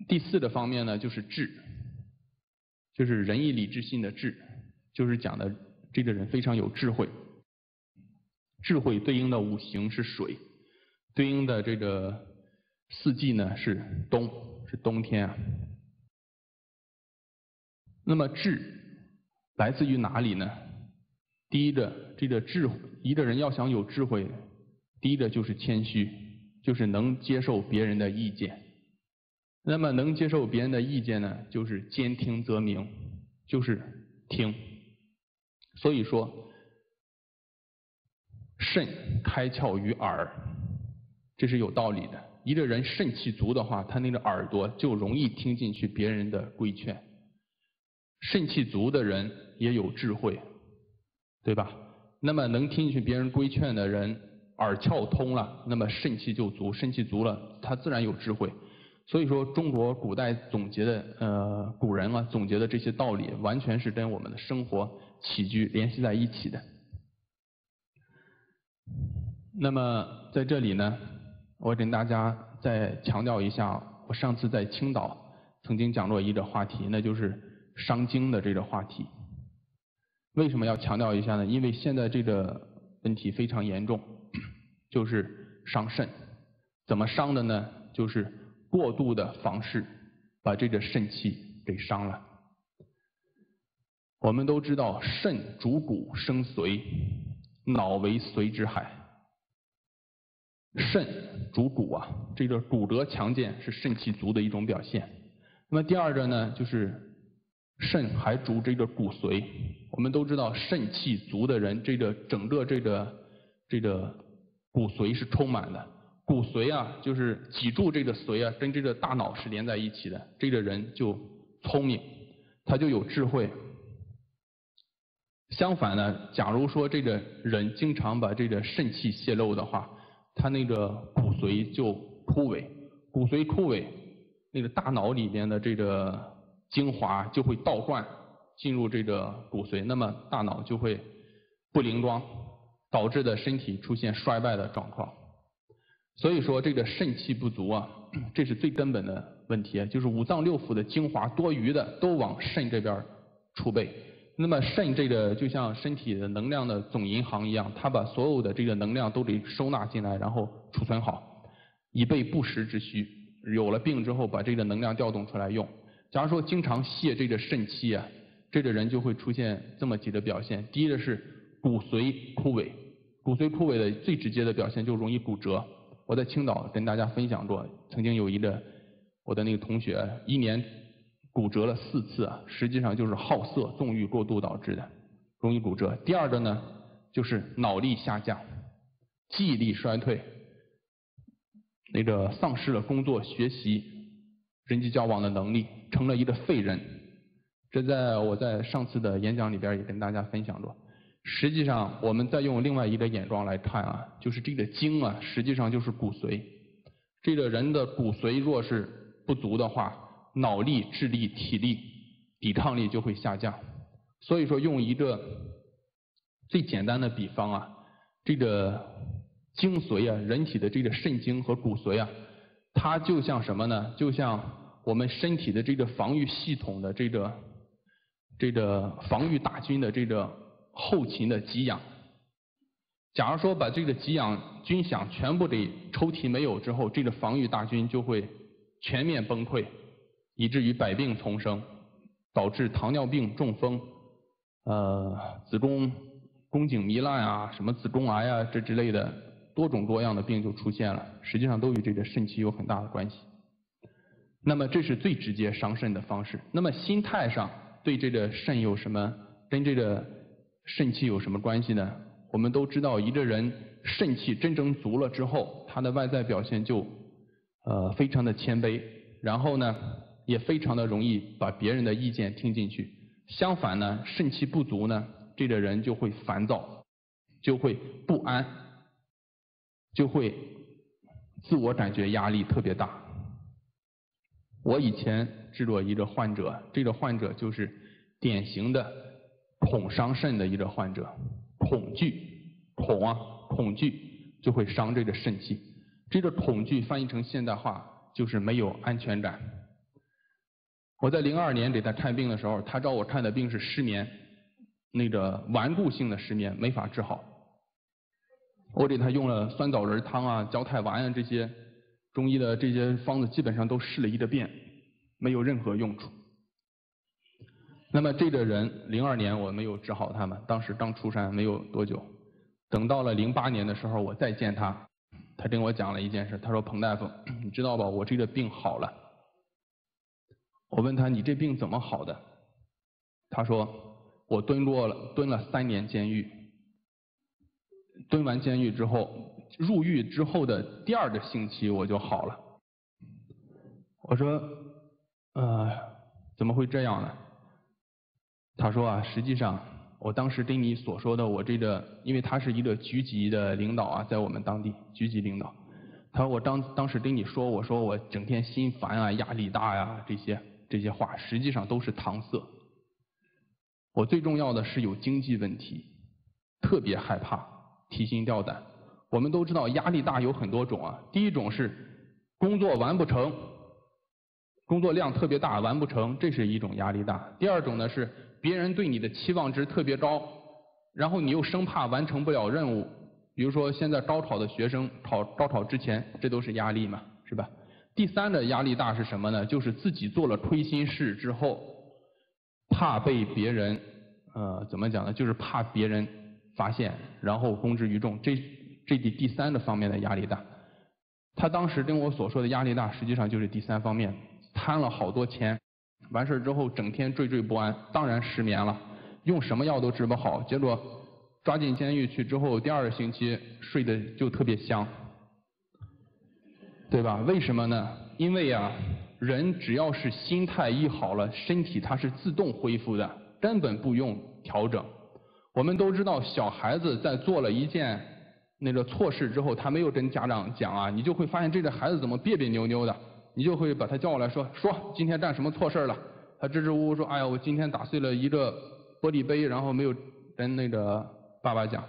第4的方面呢，就是智，就是仁义礼智信的智，就是讲的这个人非常有智慧。智慧对应的五行是水，对应的这个四季呢是冬天啊。那么智来自于哪里呢？第一个，这个智慧，一个人要想有智慧，第一个就是谦虚，就是能接受别人的意见。那么能接受别人的意见呢，就是兼听则明，就是听。所以说，肾开窍于耳，这是有道理的。一个人肾气足的话，他那个耳朵就容易听进去别人的规劝。肾气足的人也有智慧，对吧？那么能听进去别人规劝的人，耳窍通了，那么肾气就足，肾气足了，他自然有智慧。所以说，中国古代总结的古人啊总结的这些道理，完全是跟我们的生活起居联系在一起的。那么在这里呢，我跟大家再强调一下，我上次在青岛曾经讲过一个话题，那就是伤精的这个话题。为什么要强调一下呢？因为现在这个问题非常严重，就是伤肾。怎么伤的呢？就是过度的房事，把这个肾气给伤了。我们都知道，肾主骨生髓，脑为髓之海。肾主骨啊，这个骨骼强健是肾气足的一种表现。那么第二个呢，就是肾还主这个骨髓。我们都知道，肾气足的人，整个这个骨髓是充满的。骨髓啊，就是脊柱这个髓啊，跟这个大脑是连在一起的。这个人就聪明，他就有智慧。相反呢，假如说这个人经常把这个肾气泄露的话，他那个骨髓就枯萎，骨髓枯萎，那个大脑里边的这个精华就会倒灌进入这个骨髓，那么大脑就会不灵光，导致的身体出现衰败的状况。所以说这个肾气不足啊，这是最根本的问题，就是五脏六腑的精华多余的都往肾这边储备。那么肾这个就像身体的能量的总银行一样，它把所有的这个能量都给收纳进来，然后储存好，以备不时之需。有了病之后，把这个能量调动出来用。假如说经常泄这个肾气啊，这个人就会出现这么几个表现。第一个是骨髓枯萎，骨髓枯萎的最直接的表现就容易骨折。我在青岛跟大家分享过，曾经有一个我的那个同学，1年骨折了4次啊，实际上就是好色纵欲过度导致的，容易骨折。第二个呢，就是脑力下降，记忆力衰退，那个丧失了工作、学习、人际交往的能力，成了一个废人。这我在上次的演讲里边也跟大家分享过。实际上，我们再用另外一个眼光来看啊，就是这个精啊，实际上就是骨髓。这个人的骨髓若是不足的话，脑力、智力、体力、抵抗力就会下降。所以说，用一个最简单的比方啊，这个精髓啊，人体的这个肾精和骨髓啊，它就像什么呢？就像我们身体的这个防御系统的这个防御大军的这个后勤的给养。假如说把这个给养军饷全部给抽提没有之后，这个防御大军就会全面崩溃，以至于百病丛生，导致糖尿病、中风、子宫宫颈糜烂啊、什么子宫癌啊这之类的多种多样的病就出现了，实际上都与这个肾气有很大的关系。那么这是最直接伤肾的方式。那么心态上对这个肾有什么，跟这个肾气有什么关系呢？我们都知道，一个人肾气真正足了之后，他的外在表现就非常的谦卑，然后呢也非常的容易把别人的意见听进去。相反呢，肾气不足呢，这个人就会烦躁，就会不安，就会自我感觉压力特别大。我以前治过一个患者，这个患者就是典型的恐伤肾的一个患者。恐惧就会伤这个肾气。这个恐惧翻译成现代化就是没有安全感。 我在02年给他看病的时候，他找我看的病是失眠，那个顽固性的失眠，没法治好。我给他用了酸枣仁汤啊、焦太丸啊这些中医的这些方子，基本上都试了一个遍，没有任何用处。那么这个人02年我没有治好他们，当时刚出山没有多久。等到了08年的时候，我再见他，他跟我讲了一件事，他说：“彭大夫，你知道吧，我这个病好了。”我问他：“你这病怎么好的？”他说：“我蹲了3年监狱，蹲完监狱之后，入狱之后的第2个星期我就好了。”我说：“怎么会这样呢？”他说啊，实际上我当时跟你所说的我这个，因为他是一个局级的领导啊，在我们当地局级领导。他说我当时跟你说，我说我整天心烦啊，压力大呀，这些话实际上都是搪塞。我最重要的是有经济问题，特别害怕，提心吊胆。我们都知道压力大有很多种啊，第一种是工作完不成，工作量特别大完不成，这是一种压力大。第2种呢是别人对你的期望值特别高，然后你又生怕完成不了任务。比如说现在高考的学生高考之前，这都是压力嘛，是吧？第3的压力大是什么呢？就是自己做了亏心事之后，怕被别人怎么讲呢？就是怕别人发现，然后公之于众，这第3个方面的压力大。他当时跟我所说的压力大，实际上就是第3方面，贪了好多钱，完事之后整天惴惴不安，当然失眠了，用什么药都治不好，结果抓进监狱去之后，第2个星期睡得就特别香，对吧？为什么呢？因为啊，人只要是心态一好了，身体它是自动恢复的，根本不用调整。我们都知道，小孩子在做了一件那个错事之后，他没有跟家长讲啊，你就会发现这个孩子怎么别别扭扭的，你就会把他叫过来说今天干什么错事了？他支支吾吾说，哎呀，我今天打碎了一个玻璃杯，然后没有跟那个爸爸讲。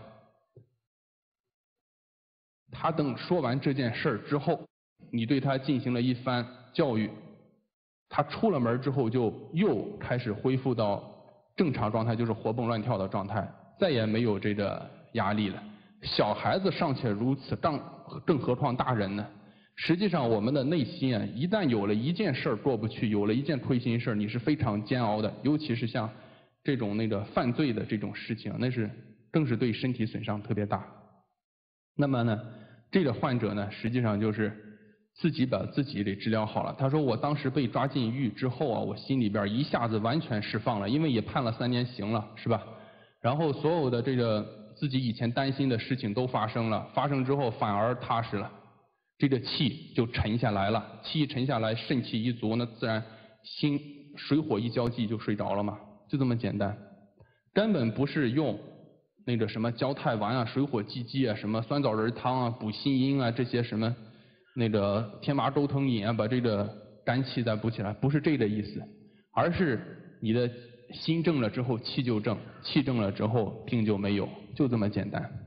他等说完这件事之后，你对他进行了一番教育，他出了门之后就又开始恢复到正常状态，就是活蹦乱跳的状态，再也没有这个压力了。小孩子尚且如此，更何况大人呢？实际上我们的内心啊，一旦有了一件事过不去，有了一件亏心事，你是非常煎熬的，尤其是像这种那个犯罪的这种事情，那是更是对身体损伤特别大。那么呢，这个患者呢，实际上就是自己把自己给治疗好了。他说我当时被抓进狱之后啊，我心里边一下子完全释放了，因为也判了3年刑了，是吧？然后所有的这个自己以前担心的事情都发生了，发生之后反而踏实了，这个气就沉下来了，气一沉下来，肾气一足，那自然心水火一交际就睡着了嘛，就这么简单，根本不是用那个什么焦太丸啊、水火既济啊、什么酸枣仁汤啊、补心阴啊这些什么那个天麻钩藤饮啊，把这个肝气再补起来，不是这个意思，而是你的心正了之后气就正，气正了之后病就没有，就这么简单。